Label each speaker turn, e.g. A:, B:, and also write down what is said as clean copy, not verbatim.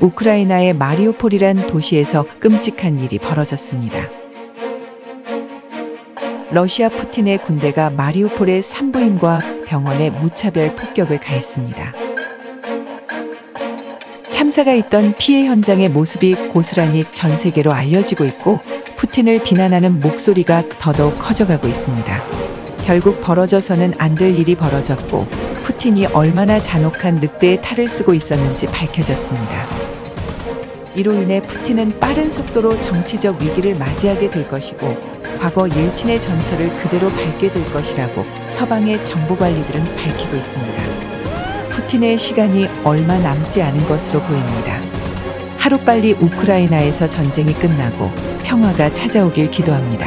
A: 우크라이나의 마리우폴이란 도시에서 끔찍한 일이 벌어졌습니다. 러시아 푸틴의 군대가 마리우폴의 산부인과 병원에 무차별 폭격을 가했습니다. 참사가 있던 피해 현장의 모습이 고스란히 전 세계로 알려지고 있고 푸틴을 비난하는 목소리가 더더욱 커져가고 있습니다. 결국 벌어져서는 안 될 일이 벌어졌고 푸틴이 얼마나 잔혹한 늑대의 탈을 쓰고 있었는지 밝혀졌습니다. 이로 인해 푸틴은 빠른 속도로 정치적 위기를 맞이하게 될 것이고 과거 일친의 전철을 그대로 밟게 될 것이라고 서방의 정보관리들은 밝히고 있습니다. 푸틴의 시간이 얼마 남지 않은 것으로 보입니다. 하루빨리 우크라이나에서 전쟁이 끝나고 평화가 찾아오길 기도합니다.